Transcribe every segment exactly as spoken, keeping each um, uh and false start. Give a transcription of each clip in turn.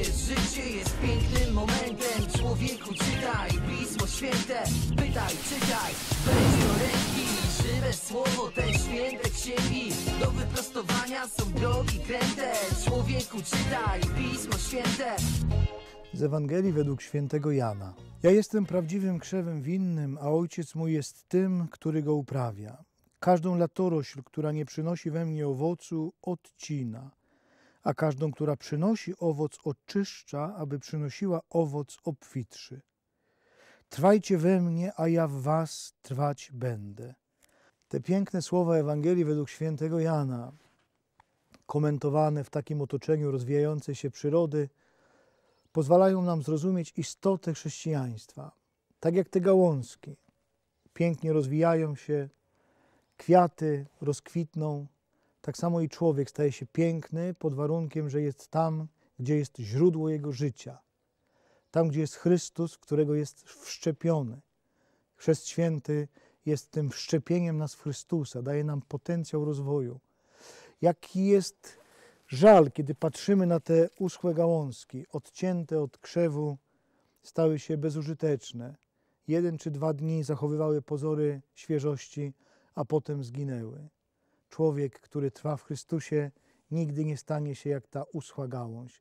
wiesz, życie jest pięknym momentem. Człowieku, czytaj Pismo Święte, pytaj, czytaj, weź do ręki. Żywe słowo, te święte księgi do wyprostowania są drogi kręte. Człowieku, czytaj Pismo Święte. Z Ewangelii według świętego Jana. Ja jestem prawdziwym krzewem winnym, a ojciec mój jest tym, który go uprawia. Każdą latorośl, która nie przynosi we mnie owocu, odcina, a każdą, która przynosi owoc, oczyszcza, aby przynosiła owoc obfitszy. Trwajcie we mnie, a ja w was trwać będę. Te piękne słowa Ewangelii według świętego Jana, komentowane w takim otoczeniu rozwijającej się przyrody, pozwalają nam zrozumieć istotę chrześcijaństwa. Tak jak te gałązki pięknie rozwijają się, kwiaty rozkwitną, tak samo i człowiek staje się piękny pod warunkiem, że jest tam, gdzie jest źródło jego życia. Tam, gdzie jest Chrystus, w którego jest wszczepiony. Chrzest Święty jest tym wszczepieniem nas w Chrystusa, daje nam potencjał rozwoju. Jaki jest żal, kiedy patrzymy na te uschłe gałązki, odcięte od krzewu, stały się bezużyteczne. Jeden czy dwa dni zachowywały pozory świeżości, a potem zginęły. Człowiek, który trwa w Chrystusie, nigdy nie stanie się jak ta uschła gałąź.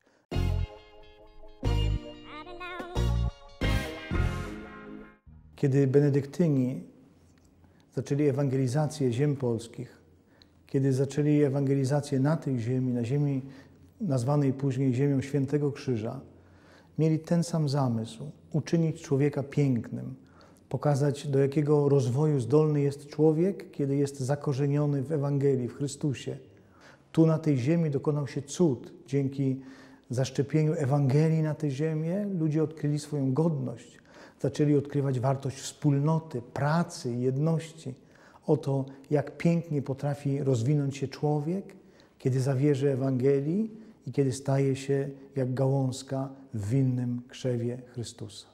Kiedy benedyktyni zaczęli ewangelizację ziem polskich, kiedy zaczęli ewangelizację na tej ziemi, na ziemi nazwanej później ziemią Świętego Krzyża, mieli ten sam zamysł – uczynić człowieka pięknym, pokazać, do jakiego rozwoju zdolny jest człowiek, kiedy jest zakorzeniony w Ewangelii, w Chrystusie. Tu na tej ziemi dokonał się cud. Dzięki zaszczepieniu Ewangelii na tę ziemię ludzie odkryli swoją godność. Zaczęli odkrywać wartość wspólnoty, pracy, jedności. Oto jak pięknie potrafi rozwinąć się człowiek, kiedy zawierzy Ewangelii i kiedy staje się jak gałązka w winnym krzewie Chrystusa.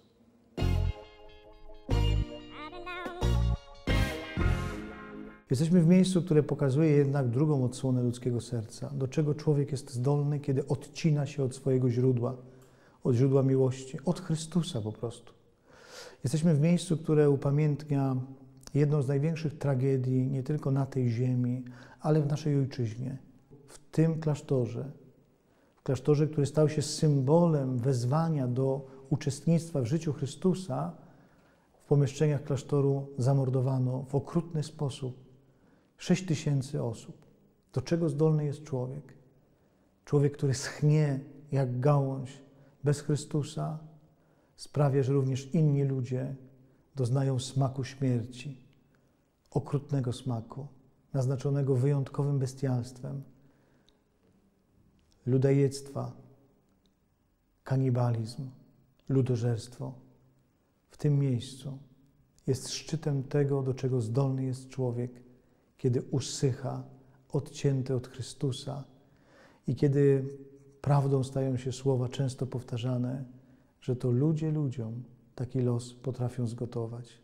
Jesteśmy w miejscu, które pokazuje jednak drugą odsłonę ludzkiego serca. Do czego człowiek jest zdolny, kiedy odcina się od swojego źródła, od źródła miłości, od Chrystusa po prostu. Jesteśmy w miejscu, które upamiętnia jedną z największych tragedii nie tylko na tej ziemi, ale w naszej ojczyźnie. W tym klasztorze, w klasztorze, który stał się symbolem wezwania do uczestnictwa w życiu Chrystusa, w pomieszczeniach klasztoru zamordowano w okrutny sposób sześć tysięcy osób. Do czego zdolny jest człowiek? Człowiek, który schnie jak gałąź bez Chrystusa, sprawia, że również inni ludzie doznają smaku śmierci, okrutnego smaku, naznaczonego wyjątkowym bestialstwem, ludojedztwa, kanibalizm, ludożerstwo. W tym miejscu jest szczytem tego, do czego zdolny jest człowiek, kiedy usycha, odcięty od Chrystusa i kiedy prawdą stają się słowa często powtarzane, że to ludzie ludziom taki los potrafią zgotować.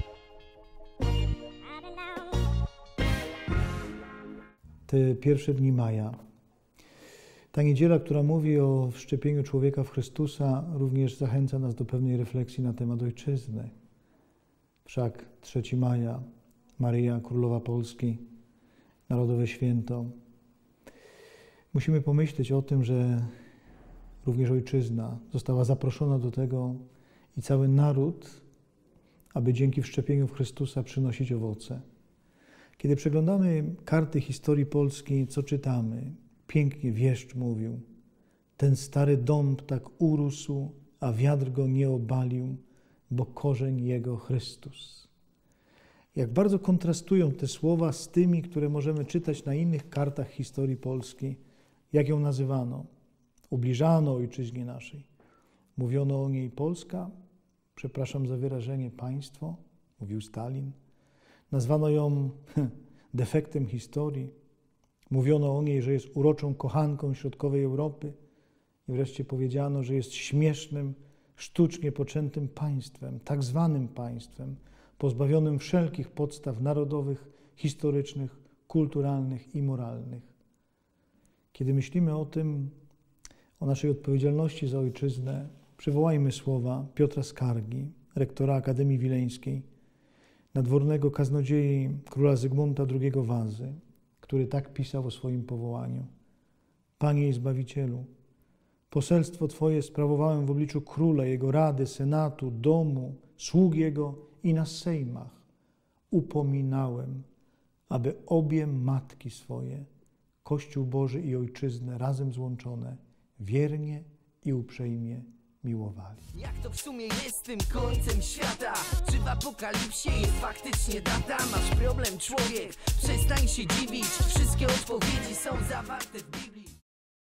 Te pierwsze dni maja. Ta niedziela, która mówi o wszczepieniu człowieka w Chrystusa, również zachęca nas do pewnej refleksji na temat ojczyzny. Wszak trzeciego maja, Maryja, Królowa Polski, Narodowe Święto. Musimy pomyśleć o tym, że również ojczyzna została zaproszona do tego i cały naród, aby dzięki wszczepieniu w Chrystusa przynosić owoce. Kiedy przeglądamy karty historii Polski, co czytamy? Pięknie wieszcz mówił: ten stary dąb tak urósł, a wiatr go nie obalił, bo korzeń jego Chrystus. Jak bardzo kontrastują te słowa z tymi, które możemy czytać na innych kartach historii Polski, jak ją nazywano. Ubliżano ojczyźnie naszej. Mówiono o niej Polska, przepraszam za wyrażenie, państwo, mówił Stalin. Nazwano ją defektem historii. Mówiono o niej, że jest uroczą kochanką środkowej Europy. I wreszcie powiedziano, że jest śmiesznym, sztucznie poczętym państwem, tak zwanym państwem, pozbawionym wszelkich podstaw narodowych, historycznych, kulturalnych i moralnych. Kiedy myślimy o tym, o naszej odpowiedzialności za ojczyznę, przywołajmy słowa Piotra Skargi, rektora Akademii Wileńskiej, nadwornego kaznodziei króla Zygmunta drugiego Wazy, który tak pisał o swoim powołaniu. Panie i Zbawicielu, poselstwo Twoje sprawowałem w obliczu króla, jego rady, senatu, domu, sług jego i na sejmach. Upominałem, aby obie matki swoje, Kościół Boży i Ojczyznę razem złączone, wiernie i uprzejmie miłowali. Jak to w sumie jest z tym końcem świata? Czy w apokalipsie jest faktycznie data? Masz problem, człowiek, przestań się dziwić. Wszystkie odpowiedzi są zawarte w Biblii.